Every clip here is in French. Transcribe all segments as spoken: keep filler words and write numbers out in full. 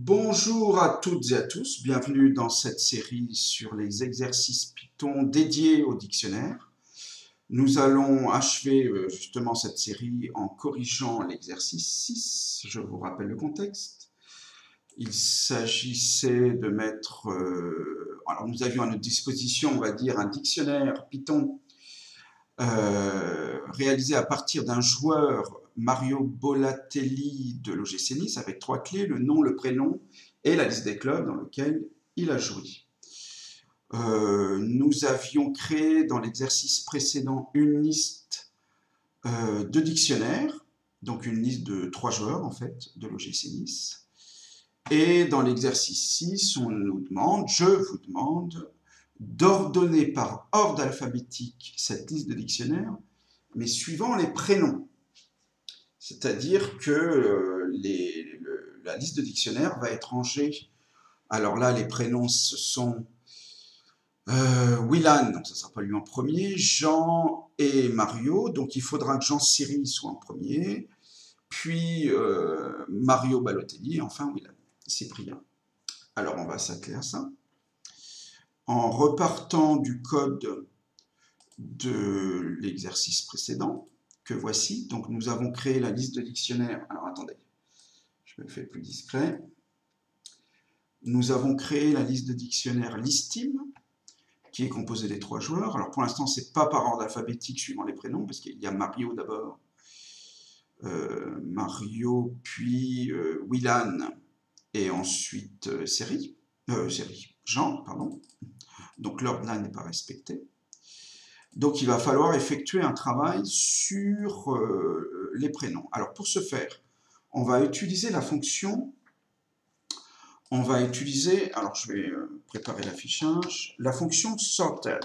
Bonjour à toutes et à tous, bienvenue dans cette série sur les exercices Python dédiés au dictionnaire. Nous allons achever justement cette série en corrigeant l'exercice six. Je vous rappelle le contexte. Il s'agissait de mettre... Euh, alors nous avions à notre disposition, on va dire, un dictionnaire Python euh, réalisé à partir d'un joueur Mario Bolatelli de l'O G C Nice avec trois clés, le nom, le prénom et la liste des clubs dans lesquels il a joué. Euh, nous avions créé dans l'exercice précédent une liste euh, de dictionnaires, donc une liste de trois joueurs en fait de l'O G C Nice. Et dans l'exercice six, on nous demande, je vous demande, d'ordonner par ordre alphabétique cette liste de dictionnaires, mais suivant les prénoms. C'est-à-dire que euh, les, le, la liste de dictionnaires va être rangée. Alors là, les prénoms, ce sont euh, Willan, donc ça sera pas lui en premier, Jean et Mario, donc il faudra que Jean-Cyril soit en premier, puis euh, Mario Balotelli, et enfin Willan, Cyprien. Alors on va s'atteler à ça. En repartant du code de l'exercice précédent, que voici. Donc nous avons créé la liste de dictionnaires. Alors attendez, je me fais plus discret. Nous avons créé la liste de dictionnaires Listim, qui est composée des trois joueurs. Alors pour l'instant, c'est pas par ordre alphabétique suivant les prénoms, parce qu'il y a Mario d'abord, euh, Mario, puis euh, Willan, et ensuite euh, Série, euh, Série, Jean, pardon. Donc l'ordre là n'est pas respecté. Donc il va falloir effectuer un travail sur euh, les prénoms. Alors pour ce faire, on va utiliser la fonction, on va utiliser, alors je vais euh, préparer l'affichage, la fonction sorted,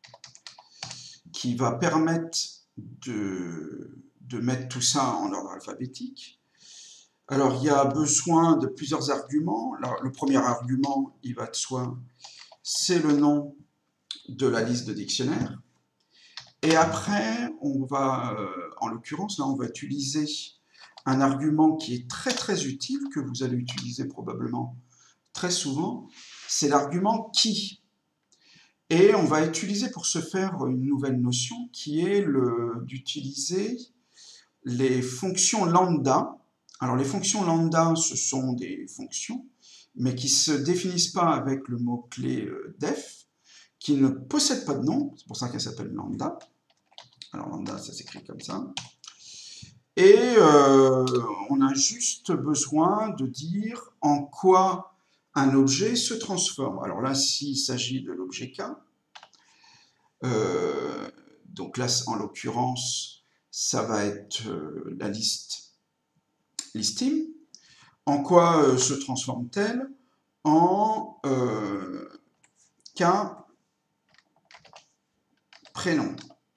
qui va permettre de, de mettre tout ça en ordre alphabétique. Alors il y a besoin de plusieurs arguments. Alors, le premier argument, il va de soi, c'est le nom de la liste de dictionnaires. Et après, on va, euh, en l'occurrence, là, on va utiliser un argument qui est très très utile, que vous allez utiliser probablement très souvent, c'est l'argument qui. Et on va utiliser pour ce faire une nouvelle notion qui est d'utiliser les fonctions lambda. Alors les fonctions lambda, ce sont des fonctions, mais qui ne se définissent pas avec le mot-clé def, qui ne possède pas de nom, c'est pour ça qu'elle s'appelle lambda. Alors lambda, ça s'écrit comme ça. Et euh, on a juste besoin de dire en quoi un objet se transforme. Alors là, s'il s'agit de l'objet K, euh, donc là, en l'occurrence, ça va être euh, la liste Listim. En quoi euh, se transforme-t-elle? En euh, K prénom.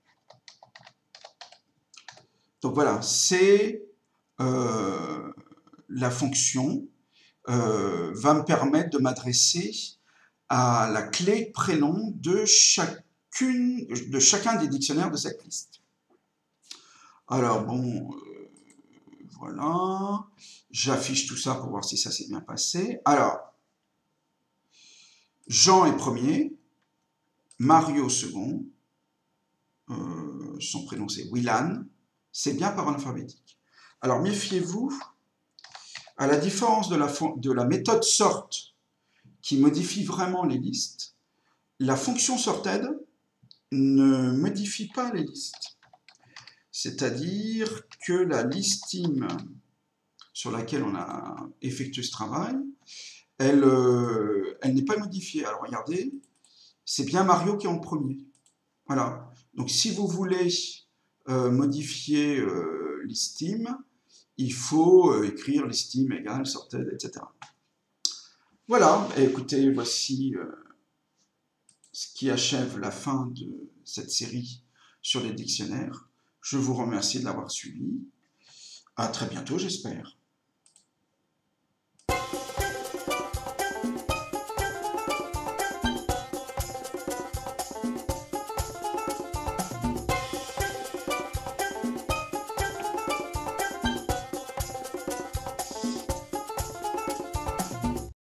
Donc voilà, c'est euh, la fonction euh, va me permettre de m'adresser à la clé prénom de, chacune, de chacun des dictionnaires de cette liste. Alors bon, euh, voilà, j'affiche tout ça pour voir si ça s'est bien passé. Alors, Jean est premier, Mario second, euh, son prénom c'est Willan, c'est bien par ordre alphabétique. Alors méfiez-vous, à la différence de la, de la méthode sort qui modifie vraiment les listes, la fonction sorted ne modifie pas les listes. C'est-à-dire que la listim sur laquelle on a effectué ce travail, elle, euh, elle n'est pas modifiée. Alors regardez, c'est bien Mario qui est en premier. Voilà. Donc si vous voulez euh, modifier euh, listim, il faut euh, écrire listim égale sorted, et cetera. Voilà, et écoutez, voici euh, ce qui achève la fin de cette série sur les dictionnaires. Je vous remercie de l'avoir suivi. À très bientôt, j'espère.